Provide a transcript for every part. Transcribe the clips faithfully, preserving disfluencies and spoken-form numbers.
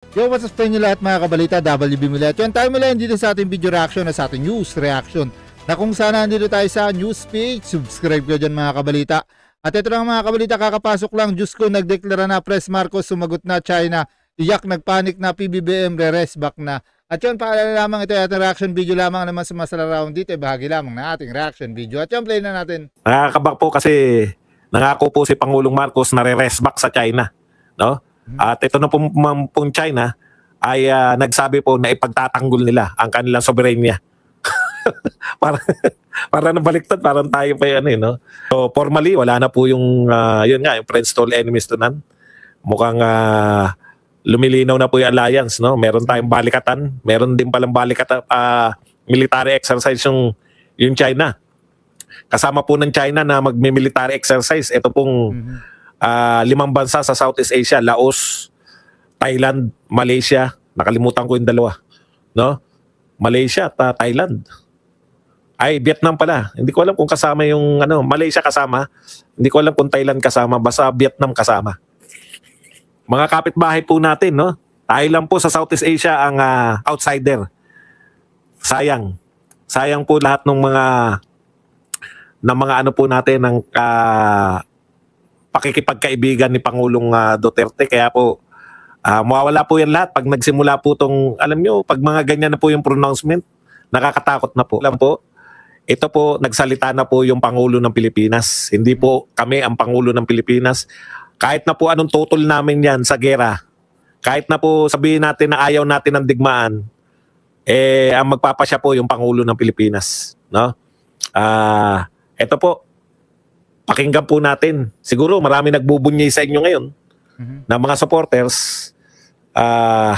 Yo, what's up sa inyo lahat mga kabalita, W B Mula. Yan tayo mula dito sa ating video reaction na sa ating news reaction na kung saan nandito tayo sa news page. Subscribe ko dyan mga kabalita. At ito lang mga kabalita, kakapasok lang, Diyos ko, nagdeklara na Pres Marcos, sumagot na China, iyak, nagpanik na, P B B M, re-rest back na. At yun, paalala lamang, ito ay ating reaction video lamang naman sa masala round dito, eh, bahagi lamang na ating reaction video. At yun, play na natin. Nakakabak po kasi nangako po si Pangulong Marcos na re-rest back sa China, no? At ito na pong, pong China ay uh, nagsabi po na ipagtatanggol nila ang kanilang soberanya. para para nabaliktad, parang tayo pa yan eh, no? So formally wala na po yung uh, yun nga, yung friends to enemies to none. Mukhang uh, lumilinaw na po yung alliance, no? Meron tayong balikatan, meron din palang balikatan, uh, military exercise yung yung China. Kasama po ng China na magmi-military exercise ito pong mm-hmm. Uh, limang bansa sa Southeast Asia, Laos, Thailand, Malaysia. Nakalimutan ko yung dalawa, no? Malaysia at uh, Thailand. Ay, Vietnam pala. Hindi ko alam kung kasama yung ano, Malaysia kasama. Hindi ko alam kung Thailand kasama, basta Vietnam kasama. Mga kapitbahay po natin, no? Tayo lang po sa Southeast Asia ang uh, outsider. Sayang. Sayang po lahat ng mga ng mga ano po natin ng uh, pakikipagkaibigan ni Pangulong uh, Duterte. Kaya po uh, mawawala po yan lahat pag nagsimula po tong, alam nyo, pag mga ganyan na po yung pronouncement, nakakatakot na po. Alam po, ito po, nagsalita na po yung Pangulo ng Pilipinas. Hindi po kami ang Pangulo ng Pilipinas. Kahit na po anong tutol namin yan sa gera, kahit na po sabihin natin na ayaw natin ng digmaan, eh, ang magpapasya po yung Pangulo ng Pilipinas. No? Uh, ito po, pakinggan po natin. Siguro marami nagbubunyay sa inyo ngayon mm-hmm. na mga supporters. Uh,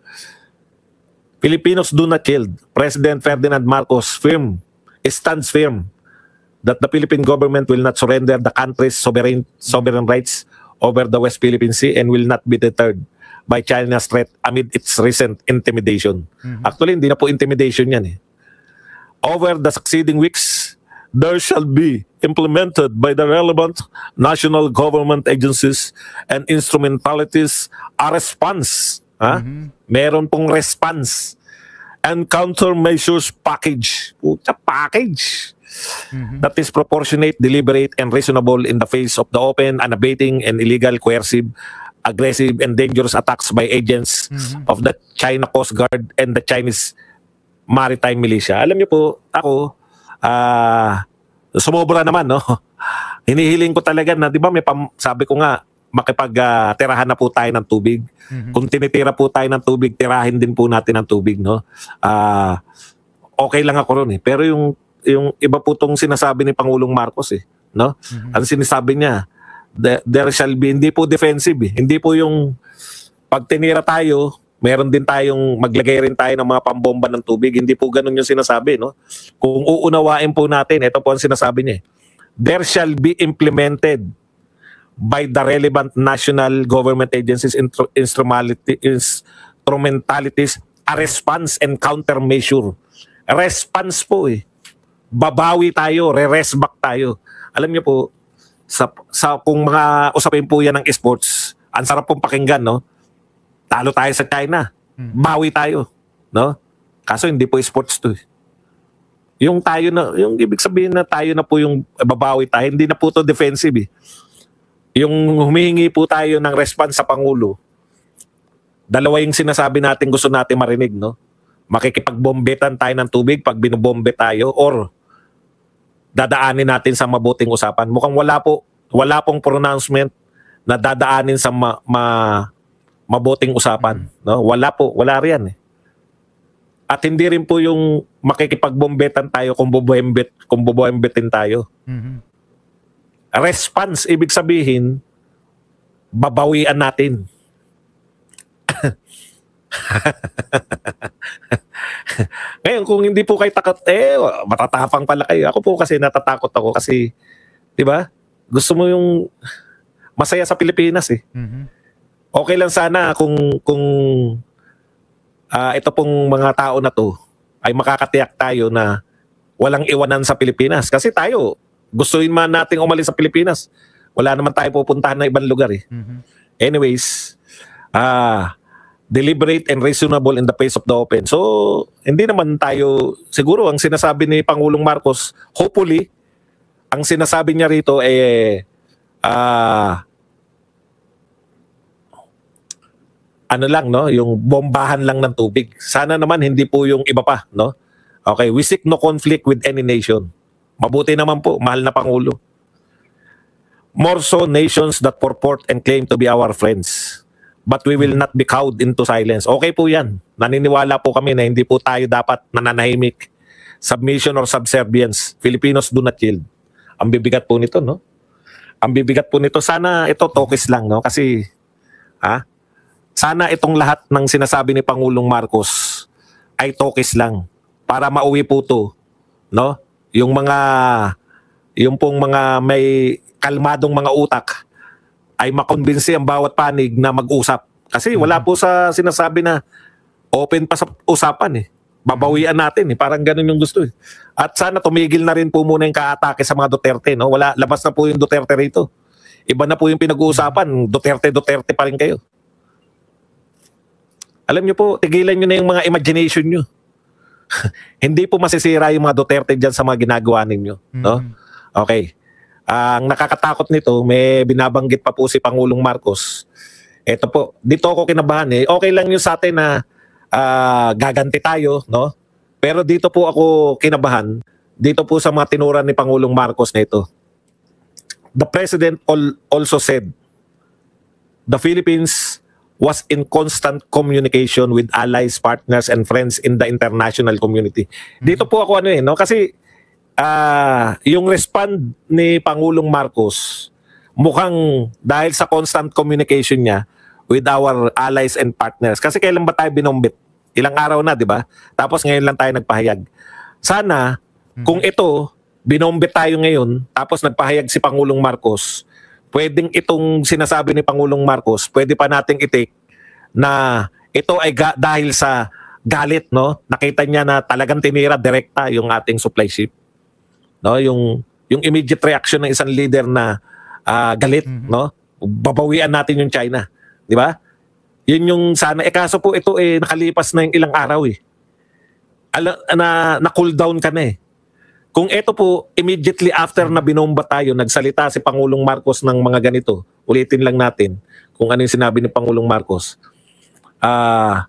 Filipinos do not yield. President Ferdinand Marcos firm, stands firm that the Philippine government will not surrender the country's sovereign, sovereign rights over the West Philippine Sea and will not be deterred by China's threat amid its recent intimidation. Mm-hmm. Actually, hindi na po intimidation yan eh. Over the succeeding weeks, there shall be implemented by the relevant national government agencies and instrumentalities a response. Ha? Mm-hmm. Meron pong response and countermeasures package. Puta, package. Mm-hmm. That is proportionate, deliberate, and reasonable in the face of the open, unabating, and illegal, coercive, aggressive, and dangerous attacks by agents mm-hmm. of the China Coast Guard and the Chinese Maritime Militia. Alam niyo po, ako, Ah, uh, sumobra naman, no? Hinihiling ko talaga na, di ba, may pam, sabi ko nga, makipag-tirahan uh, na po tayo ng tubig. Mm-hmm. Kung tinitira po tayo ng tubig, tirahin din po natin ng tubig, no? Ah, uh, okay lang ako ron eh. Pero yung yung iba po tong sinasabi ni Pangulong Marcos eh, no? Mm-hmm. Ang sinasabi niya, there shall be, hindi po defensive eh. Hindi po yung pag tinira tayo, meron din tayong maglagay rin tayo ng mga pambomba ng tubig. Hindi po ganun yung sinasabi, no? Kung uunawain po natin, ito po ang sinasabi niya. There shall be implemented by the relevant national government agencies instrumentalities a response and countermeasure. Response po eh. Babawi tayo, re-rest back tayo. Alam niyo po, sa, sa kung mga usapin po yan ng sports, ang sarap pong pakinggan, no? Talo tayo sa China. Bawi tayo, no? Kaso hindi po sports 'to. Yung tayo na, yung ibig sabihin na tayo na po yung babawi tayo, hindi na po 'to defensive eh. Yung humihingi po tayo ng response sa Pangulo. Dalawa yung sinasabi natin gusto natin marinig, no? Makikipagbombetan tayo ng tubig pag binobombe tayo or dadaanin natin sa mabuting usapan. Mukhang wala po, wala pong pronouncement na dadaanin sa ma, ma mabuting usapan, no? Wala po, wala riyan eh. At hindi rin po yung makikipagbombetan tayo kung bobembet, kung bobembetin tayo. Mm-hmm. Response, ibig sabihin, babawian natin. Ngayon, kung hindi po kayo takot, eh, matatapang pala kayo. Ako po kasi natatakot ako kasi, di ba? Gusto mo yung masaya sa Pilipinas eh. Mm-hmm. Okay lang sana kung kung uh, ito pong mga tao na to ay makakatiyak tayo na walang iwanan sa Pilipinas. Kasi tayo, gustuin man nating umalis sa Pilipinas, wala naman tayo pupuntahan na ibang lugar eh. Mm-hmm. Anyways, ah, deliberate and reasonable in the face of the open. So, hindi naman tayo, siguro ang sinasabi ni Pangulong Marcos, hopefully, ang sinasabi niya rito eh, ah, ano lang, no? Yung bombahan lang ng tubig. Sana naman hindi po yung iba pa, no? Okay, we seek no conflict with any nation. Mabuti naman po, mahal na Pangulo. More so nations that purport and claim to be our friends. But we will not be cowed into silence. Okay po yan. Naniniwala po kami na hindi po tayo dapat nananahimik. Submission or subservience. Filipinos do not yield. Ang bibigat po nito, no? Ang bibigat po nito, sana ito tokis lang, no? Kasi, ha? Sana itong lahat ng sinasabi ni Pangulong Marcos ay tokis lang para mauwi po to, no? Yung mga yung pong mga may kalmadong mga utak ay makonbinsi ang bawat panig na mag-usap. Kasi wala po sa sinasabi na open pa sa usapan eh. Babawian natin eh. Parang ganun yung gusto eh. At sana tumigil na rin po muna yung kaatake sa mga Duterte, no? Wala, labas na po yung Duterte rito. Iba na po yung pinag-uusapan. Duterte, Duterte pa rin kayo. Alam nyo po, tigilan nyo na yung mga imagination nyo. Hindi po masisira yung mga Duterte dyan sa mga ginagawa ninyo. No? Okay. Uh, ang nakakatakot nito, may binabanggit pa po si Pangulong Marcos. Ito po, dito ako kinabahan eh. Okay lang yun sa atin na uh, gaganti tayo, no? Pero dito po ako kinabahan, dito po sa mga tinuran ni Pangulong Marcos na ito. The President al- also said, the Philippines was in constant communication with allies, partners, and friends in the international community. Dito po ako ano eh, no? Kasi uh, yung respond ni Pangulong Marcos, mukhang dahil sa constant communication niya with our allies and partners. Kasi kailan ba tayo binombit? Ilang araw na, di ba? Tapos ngayon lang tayo nagpahayag. Sana, kung ito, binombit tayo ngayon, tapos nagpahayag si Pangulong Marcos, pwedeng itong sinasabi ni Pangulong Marcos, pwede pa nating itik na ito ay ga- dahil sa galit, no? Nakita niya na talagang tinira direkta yung ating supply ship. No, yung yung immediate reaction ng isang leader na uh, galit, mm-hmm. no? Babawian natin yung China, di ba? Yun yung sana eh kaso po ito eh nakalipas na yung ilang araw eh. Ala, na na cool down ka na eh. Kung ito po, immediately after na binomba tayo, nagsalita si Pangulong Marcos ng mga ganito, ulitin lang natin kung ano yung sinabi ni Pangulong Marcos. Uh,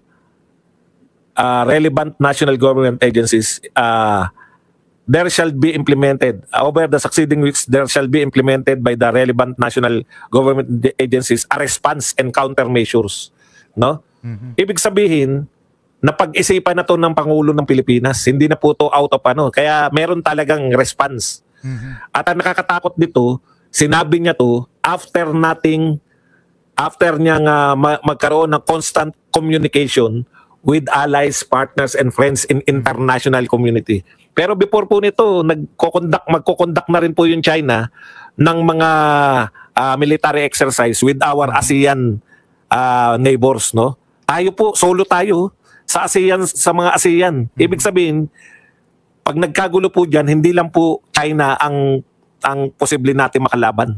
uh, relevant national government agencies, uh, there shall be implemented, uh, over the succeeding weeks, there shall be implemented by the relevant national government agencies a response and countermeasures. No? Mm-hmm. Ibig sabihin, napag-isipan na to ng Pangulo ng Pilipinas. Hindi na po to out of ano. Kaya meron talagang response. Mm-hmm. At ang nakakatakot dito, sinabi niya to after nating, after niyang uh, ma- magkaroon ng constant communication with allies, partners, and friends in international community. Pero before po nito, nagko-conduct, magko-conduct na rin po yung China ng mga uh, military exercise with our ASEAN uh, neighbors. No? Tayo po, solo tayo. Sa ASEAN, sa mga ASEAN. Ibig sabihin, pag nagkagulo po diyan, hindi lang po China ang ang posible natin makalaban.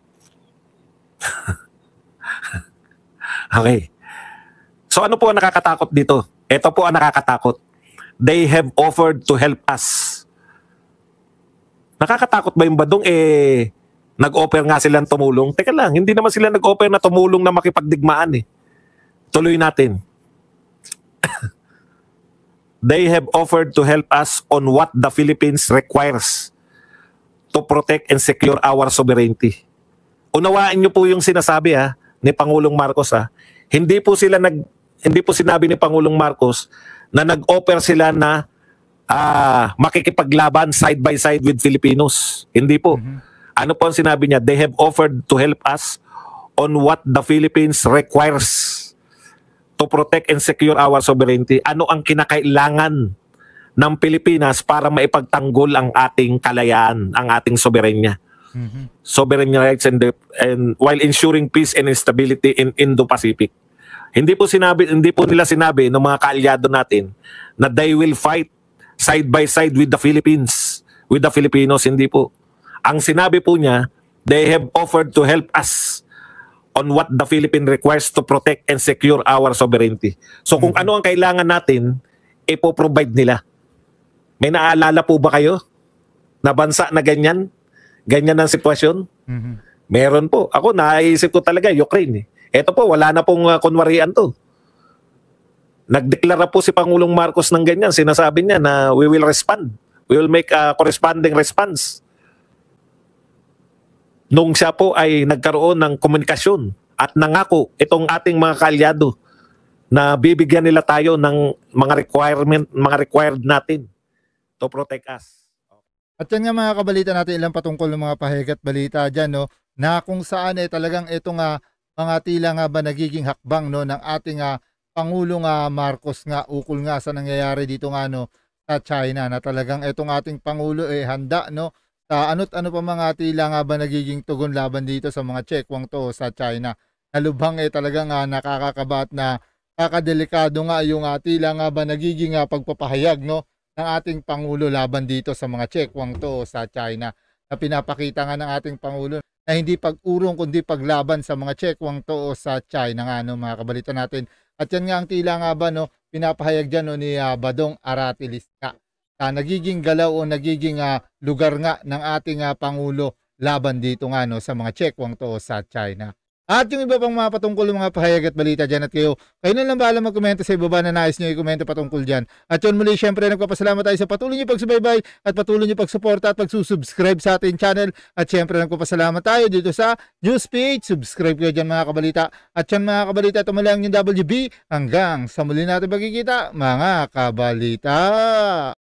Okay. So ano po ang nakakatakot dito? Ito po ang nakakatakot. They have offered to help us. Nakakatakot ba yung badong eh nag-offer nga silang tumulong? Teka lang, hindi naman sila nag-offer na tumulong na makipagdigmaan eh. Tuloy natin. They have offered to help us on what the Philippines requires to protect and secure our sovereignty. Unawaan niyo po yung sinasabi ha, ni Pangulong Marcos ha. Hindi po sila nag hindi po sinabi ni Pangulong Marcos na nag-offer sila na uh, makikipaglaban side by side with Filipinos. Hindi po. Mm-hmm. Ano po ang sinabi niya? They have offered to help us on what the Philippines requires to protect and secure our sovereignty. Ano ang kinakailangan ng Pilipinas para maipagtanggol ang ating kalayaan, ang ating soberenya. Mm-hmm. Sovereign rights and, the, and while ensuring peace and stability in Indo-Pacific. Hindi po sinabi, hindi po nila sinabi ng mga kaalyado natin na they will fight side by side with the Philippines, with the Filipinos. Hindi po. Ang sinabi po niya, they have offered to help us on what the Philippines requires to protect and secure our sovereignty. So kung Mhm. ano ang kailangan natin, ipo-provide nila. May naalala po ba kayo na bansa na ganyan? Ganyan ang sitwasyon? Mhm. Meron po. Ako, naisip ko talaga, Ukraine. Eh. Ito po, wala na pong uh, kunwarian to. Nagdeklara po si Pangulong Marcos ng ganyan. Sinasabi niya na we will respond. We will make a corresponding response. Nung siya po ay nagkaroon ng komunikasyon at nangako itong ating mga kaalyado na bibigyan nila tayo ng mga requirement, mga required natin to protect us. At yan nga mga kabalita natin, ilang patungkol ng mga pahigat balita dyan, no, na kung saan eh talagang ito nga, mga tila nga ba nagiging hakbang, no, ng ating uh, Pangulong uh, Marcos nga, ukol nga sa nangyayari dito nga, no, sa China, na talagang itong ating Pangulo eh handa, no, sa ano't ano pa mga tila nga ba nagiging tugon laban dito sa mga chekwang to sa China. Nalubhang eh talagang uh, nakakakabat na kakadelikado nga yung uh, tila nga ba nagiging uh, pagpapahayag, no, ng ating Pangulo laban dito sa mga chekwang to sa China, na pinapakita nga ng ating Pangulo na hindi pag-urong kundi paglaban sa mga chekwang to sa China nga, no, mga kabalita natin. At yan nga ang tila nga ba, no, pinapahayag dyan, no, ni uh, Badong Aratilis nga, na nagiging galaw o nagiging uh, lugar nga ng ating uh, Pangulo laban dito nga, no, sa mga chekwang to sa China. At yung iba pang mga patungkol ng mga pahayag at balita dyan, at kayo, kayo na lang bahala magkomento sa ibaba na nais nyo i-komento patungkol dyan. At yun muli, syempre nagpapasalamat tayo sa patuloy nyo pagsubaybay at patuloy nyo pagsuporta at pagsusubscribe sa ating channel. At syempre nagpapasalamat tayo dito sa news page. Subscribe kayo dyan mga kabalita. At yan mga kabalita, ito muli ang yung W B. Hanggang sa muli natin magkikita mga kabalita.